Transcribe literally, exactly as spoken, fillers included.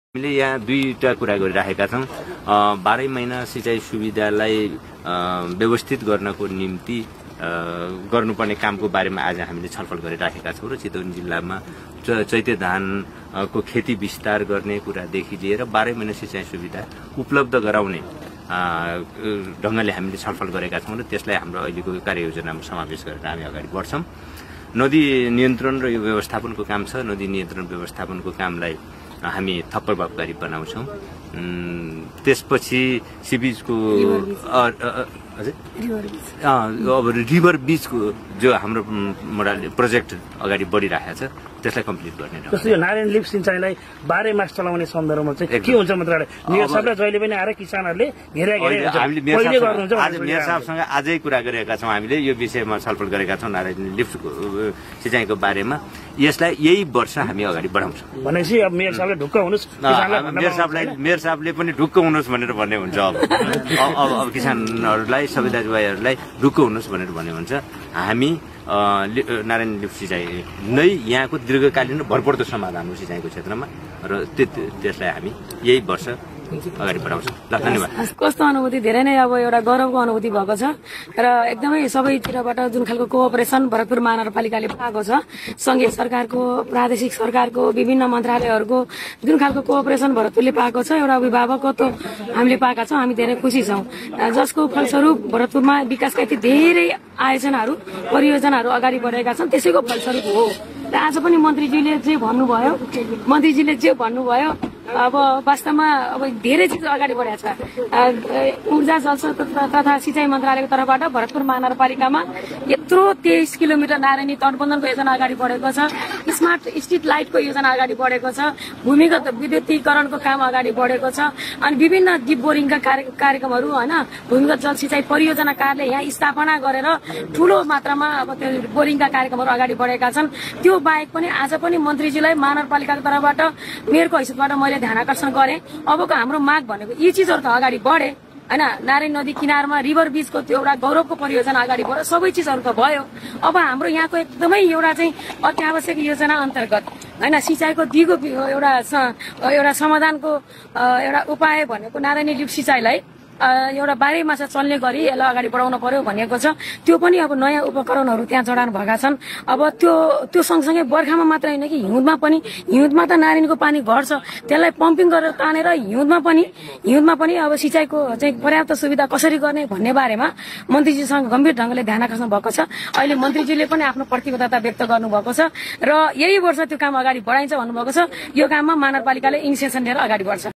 हामीले यहाँ दुईटा कुरा गरिराखेका छौं। बाह्रै महिना सिंचाई सुविधालाई व्यवस्थित गर्नको निम्ति गर्नुपर्ने कामको बारेमा आज हामीले छलफल गरिराखेका छौं र चितवन जिल्लामा चैते धानको खेती विस्तार गर्ने कुरादेखि लिएर बाह्रै महिना सिंचाई सुविधा उपलब्ध गराउने ढंगले हामीले छलफल गरेका छौं र त्यसलाई हाम्रो अहिलेको कार्ययोजनामा समावेश गरेर हामी अगाडि बढ्छौं। नदी नियन्त्रण र यो व्यवस्थापनको काम छ। नदी नियन्त्रण व्यवस्थापनको कामलाई हामी थप प्रभावकारी बनाउँछौं। त्यसपछि सिबिजको अब रिभर बीचको जो हाम्रो मोडल प्रोजेक्ट अगाडि बढिरहेको छ त्यसलाई कम्प्लिट गर्ने हो। जस्तो यो नारायण लिफ्ट सिंचाइलाई बाह्रै मास चलाउने सन्दर्भमा चाहिँ के हुन्छ मन्त्रालय मेयर साहबले जहिले पनि आएर किसानहरूले घेरा घेरा हामीले मेयर साहब आज मेयर साहबसँग आजै कुरा गरेका छौं। हामीले यो विषयमा छलफल गरेका छौं नारायण लिफ्टको सिंचाइको बारेमा। यसलाई यही वर्ष हामी अगाडि बढाउँछौं। भनेपछि अब मेयर साहबले ढुक्क हुनुस्, मेयर साहबलाई मेयर साहबले पनि ढुक्क हुनुस् भनेर भन्ने हुन्छ। अब अब अब किसानहरूलाई सबै दाजुभाइहरूलाई ढुक्क हुनुस् भनेर भन्ने हुन्छ। हामी नारायण लिफ्ट सिंचाइ नै यहाँको दीर्घकालीन र भरपर्दो समाधान हो सिंचाइको क्षेत्रमा र त्यसलाई हामी यही वर्ष अगाडि बढाउँछौँ। ल धन्यवाद। कस्तो अनुभूति धेरै नै अब एउटा गौरवको अनुभूति भएको छ र एकदमै सबैतिरबाट जुन खालको कोअपरेसन भरतपुर महानगरपालिकाले पाएको छ, संघीय सरकारको, प्रादेशिक सरकारको, विभिन्न मन्त्रालयहरूको जुन खालको कोअपरेसन भरतपुरले पाएको छ, एउटा अभिभावकत्व हामीले पाएका छौँ। हामी धेरै खुसी छौँ, जसको फलस्वरूप भरतपुरमा विकासका यति धेरै आयोजनाहरू परियोजनाहरू अगाडि बढेका छन्। त्यसैको फलस्वरूप हो। र आज पनि मन्त्रीजीले जे भन्नुभयो मन्त्रीजीले जे भन्नुभयो अब वास्तवमा अब धेरै चिज अगाडि बढेको छ। ऊर्जा जलस्रोत तथा सिंचाई मन्त्रालयको तर्फबाट भरतपुर महानगरपालिकामा यत्रो तेइस किलोमिटर नारायणी तटबन्धनको योजना अगाडि बढेको छ। स्मार्ट स्ट्रिट लाइटको योजना अगाडि बढेको छ। भूमिगत विद्युतीकरणको काम अगाडि बढेको छ। अनि विभिन्न डिप बोरिङका कार्यक्रमहरू होइन, भूमिगत जल सिंचाई परियोजना कार्यालय यहाँ स्थापना गरेर ठूलो मात्रामा अब त्यो बोरिङका कार्यक्रमहरू अगाडि बढेका छन्। त्यो बाहेक पनि आज पनि मन्त्रीजीलाई महानगरपालिकाको तर्फबाट मेयरको हैसियतबाट मैले ध्यान आकर्षण गरे। अबको हाम्रो माग भनेको यी चिजहरू त अगाडि बढे हैन। नारायण नदी किनारमा रिभर बीचको त्यो एउटा गौरवको परियोजना अगाडि बढ्यो। सबै चिजहरू त भयो। अब हाम्रो यहाँको एकदमै एउटा चाहिँ अत्यावश्यक योजना अन्तर्गत हैन सिंचाइको दिगो एउटा एउटा समाधानको एउटा उपाय भनेको नारायणी लिफ्ट सिंचाइलाई एउटा बाह्रै मास चल्ने गरी यसलाई अगाडि बढाउन पर्यो भनिएको छ। त्यो पनि अब नयाँ उपकरणहरू त्यहाँ जडान भएका छन्। अब त्यो त्यो सँगसँगै बर्खामा मात्र होइन कि हिउँदमा पनि, हिउँदमा त नारायणको पानी घट्छ, त्यसलाई पम्पिङ गरेर तानेर हिउँदमा पनि हिउँदमा पनि अब सिंचाइको चाहिँ पर्याप्त सुविधा कसरी गर्ने भन्ने बारेमा मन्त्रीजीसँग गम्भीर ढंगले ध्यान आकर्षण भएको छ। अहिले मन्त्रीजीले पनि आफ्नो प्रतिबद्धता व्यक्त गर्नुभएको छ र यही वर्ष त्यो काम अगाडि बढाइन्छ भन्नुभएको छ। यो काममा महानगरपालिकाले इनिसिएसन लिएर अगाडि बढ्छ।